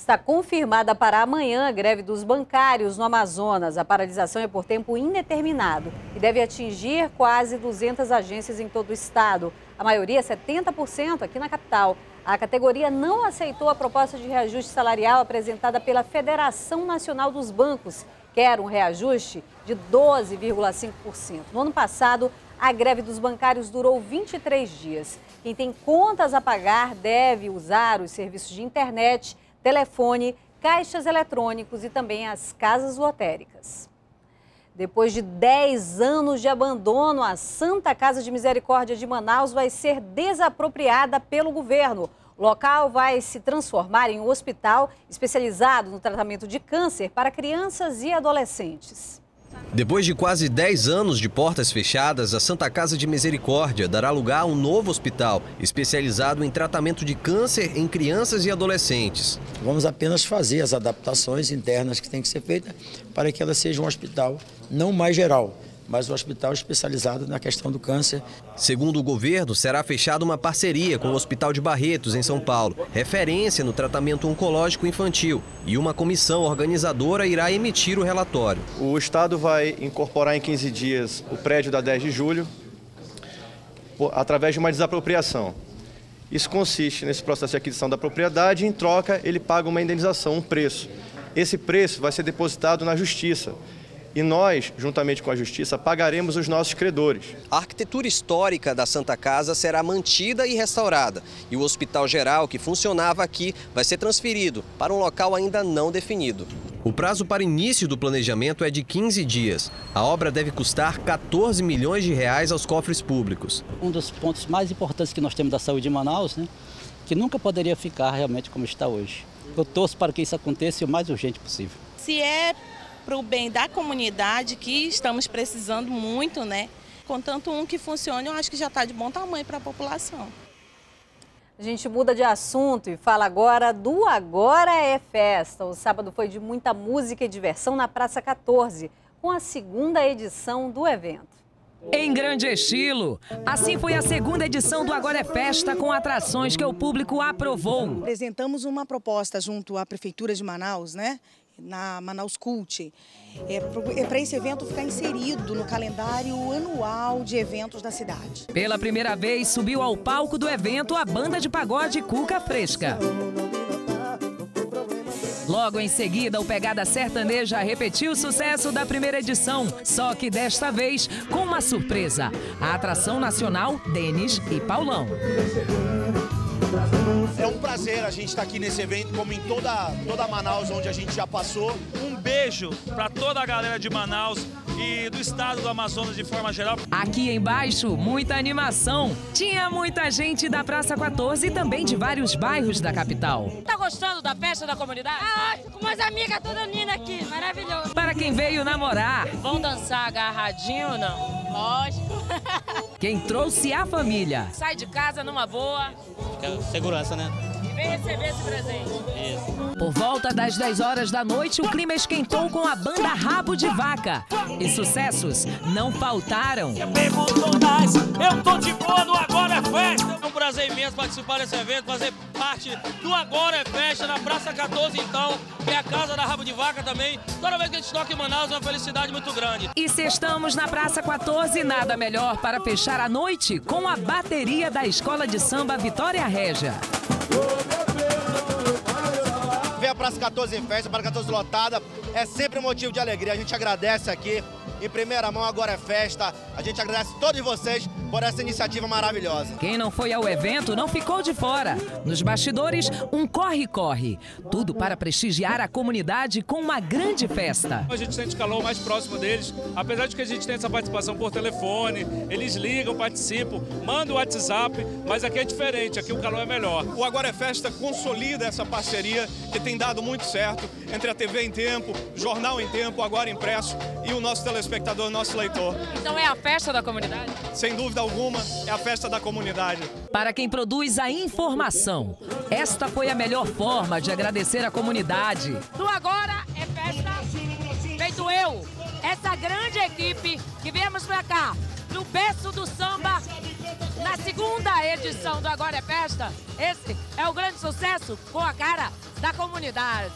Está confirmada para amanhã a greve dos bancários no Amazonas. A paralisação é por tempo indeterminado e deve atingir quase 200 agências em todo o estado. A maioria, 70%, aqui na capital. A categoria não aceitou a proposta de reajuste salarial apresentada pela Federação Nacional dos Bancos, que era um reajuste de 12,5%. No ano passado, a greve dos bancários durou 23 dias. Quem tem contas a pagar deve usar os serviços de internet, telefone, caixas eletrônicos e também as casas lotéricas. Depois de 10 anos de abandono, a Santa Casa de Misericórdia de Manaus vai ser desapropriada pelo governo. O local vai se transformar em um hospital especializado no tratamento de câncer para crianças e adolescentes. Depois de quase 10 anos de portas fechadas, a Santa Casa de Misericórdia dará lugar a um novo hospital especializado em tratamento de câncer em crianças e adolescentes. Vamos apenas fazer as adaptações internas que têm que ser feitas para que ela seja um hospital não mais geral, mas um hospital especializado na questão do câncer. Segundo o governo, será fechada uma parceria com o Hospital de Barretos, em São Paulo, referência no tratamento oncológico infantil, e uma comissão organizadora irá emitir o relatório. O Estado vai incorporar em 15 dias o prédio da 10 de julho, através de uma desapropriação. Isso consiste nesse processo de aquisição da propriedade e, em troca, ele paga uma indenização, um preço. Esse preço vai ser depositado na Justiça. E nós, juntamente com a Justiça, pagaremos os nossos credores. A arquitetura histórica da Santa Casa será mantida e restaurada. E o Hospital Geral, que funcionava aqui, vai ser transferido para um local ainda não definido. O prazo para início do planejamento é de 15 dias. A obra deve custar 14 milhões de reais aos cofres públicos. Um dos pontos mais importantes que nós temos da saúde de Manaus, que nunca poderia ficar realmente como está hoje. Eu torço para que isso aconteça o mais urgente possível. Se é para o bem da comunidade, que estamos precisando muito, Contanto que funcione, eu acho que já está de bom tamanho para a população. A gente muda de assunto e fala agora do Agora é Festa. O sábado foi de muita música e diversão na Praça 14, com a segunda edição do evento. Em grande estilo, assim foi a segunda edição do Agora é Festa, com atrações que o público aprovou. Apresentamos uma proposta junto à Prefeitura de Manaus, na Manaus Cult, para esse evento ficar inserido no calendário anual de eventos da cidade. Pela primeira vez, subiu ao palco do evento a banda de pagode Cuca Fresca. Logo em seguida, o Pegada Sertaneja repetiu o sucesso da primeira edição, só que desta vez com uma surpresa. A atração nacional, Denis e Paulão. É um prazer a gente estar aqui nesse evento, como em toda Manaus, onde a gente já passou. Um beijo para toda a galera de Manaus e do estado do Amazonas de forma geral. Aqui embaixo, muita animação. Tinha muita gente da Praça 14 e também de vários bairros da capital. Tá gostando da festa da comunidade? Ah, com umas amigas toda unida aqui, maravilhoso. Para quem veio namorar. Vão dançar agarradinho ou não? Lógico. Quem trouxe a família. Sai de casa numa boa. Segurança, E vem receber esse presente. Isso. Por volta das 10 horas da noite, o clima esquentou com a banda Rabo de Vaca. E sucessos não faltaram. Eu tô de boa no Agora é Festa. É um prazer imenso participar desse evento, fazer parte do Agora é Festa na Praça 14, então, que é a casa da Rabo de Vaca também. Toda vez que a gente toca em Manaus é uma felicidade muito grande. E se estamos na Praça 14, nada melhor para fechar a noite com a bateria da Escola de Samba Vitória Régia. Ver a Praça 14 em festa, a Praça 14 lotada, é sempre um motivo de alegria. A gente agradece aqui, em primeira mão, Agora é Festa. A gente agradece a todos vocês por essa iniciativa maravilhosa. Quem não foi ao evento não ficou de fora. Nos bastidores, um corre-corre. Tudo para prestigiar a comunidade com uma grande festa. A gente sente calor mais próximo deles, apesar de que a gente tem essa participação por telefone, eles ligam, participam, mandam o WhatsApp, mas aqui é diferente, aqui o calor é melhor. O Agora é Festa consolida essa parceria que tem dado muito certo entre a TV em Tempo, Jornal em Tempo, Agora Impresso e o nosso telespectador, nosso leitor. Então é a festa da comunidade? Sem dúvida alguma, é a festa da comunidade. Para quem produz a informação, esta foi a melhor forma de agradecer a comunidade. Do Agora é Festa, feito eu, essa grande equipe que viemos pra cá, no berço do samba, na segunda edição do Agora é Festa. Esse é o grande sucesso com a cara da comunidade.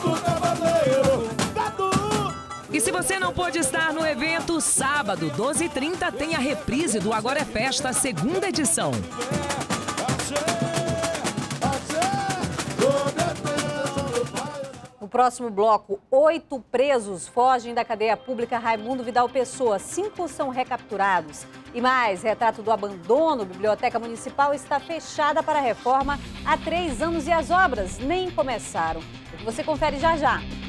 E se você não pôde estar no evento, sábado, 12h30, tem a reprise do Agora é Festa, segunda edição. No próximo bloco, 8 presos fogem da cadeia pública Raimundo Vidal Pessoa. 5 são recapturados. E mais, retrato do abandono. Biblioteca Municipal está fechada para reforma há 3 anos e as obras nem começaram. Você confere já já.